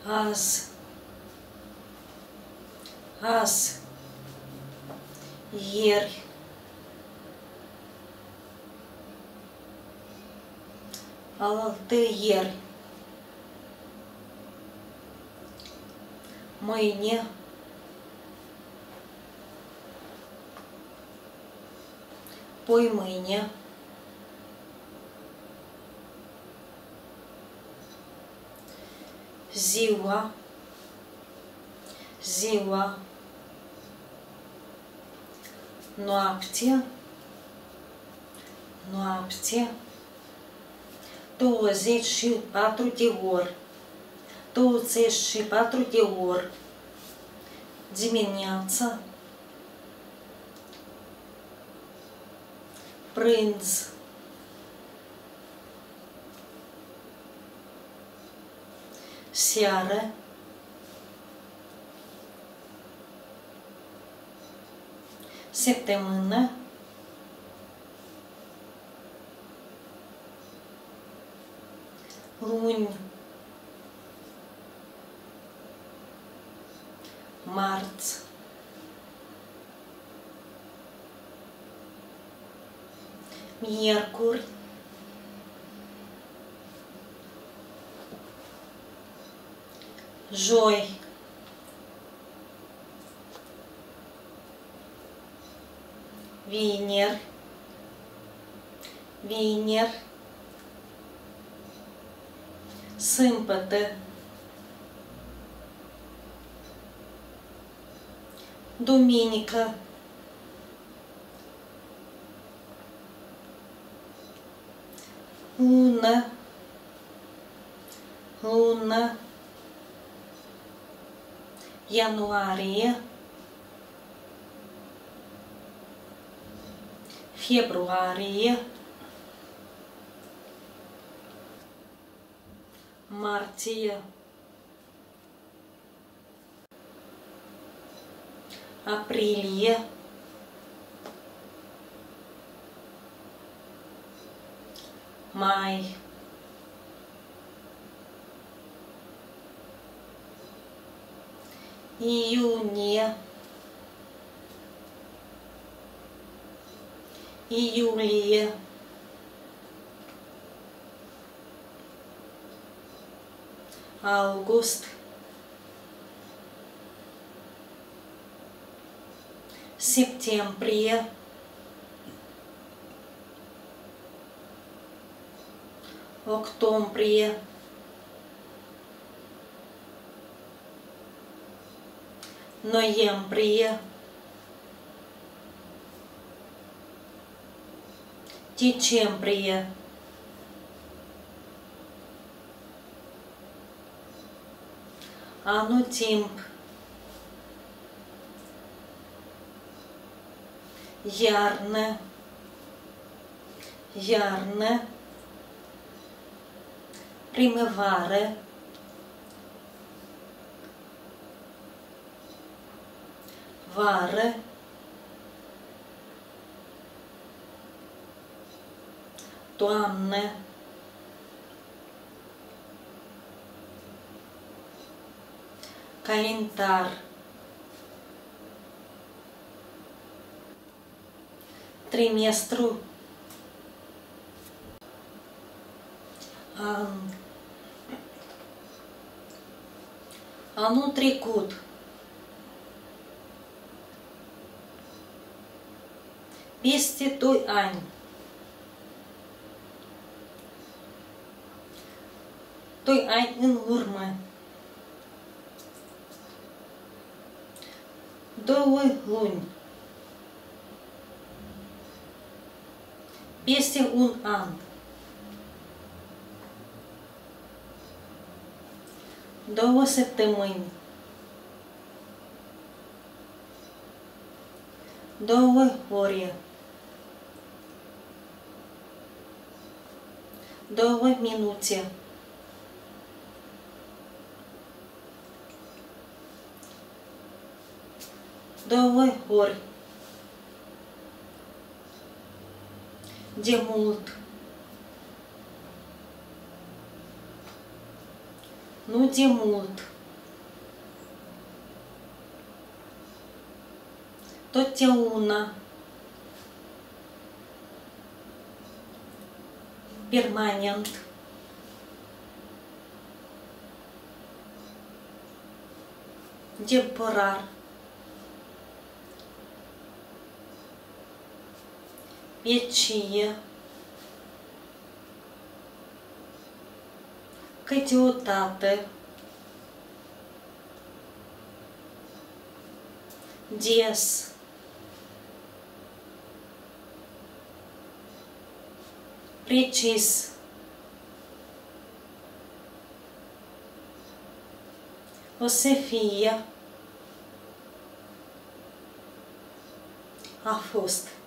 Azi. Azi. Ieri. Alaltăieri. Mâine. Poimâine. Ziua. Ziua. Noapte. Noapte. 24 de ori. 24 de ori. Dimineața. Prânz. Seară. Săptămână. Luni. Marți. Miercuri. Joi. Vineri. Vineri. Sâmbătă. Duminică. Lună. Lună. Ianuarie. Februarie. Martie. Aprilie. Mai. Iunie. Iulie. August. Septembrie. Octombrie. Noiembrie. Decembrie. Anotimp. Iarnă. Iarnă. Primăvară. Vară. Toamnă. Calendar. Trimestru. An. Anul trecut. Peste 2 ani. 2 ani în urmă. 2 luni. Peste 1 an. 2 săptămâni. 2 ore. 2 minute. 2 ori. De mult. Nu de mult. totdeauna, permanent, temporar, vecie, câteodată, des, precis, o să fie, a fost.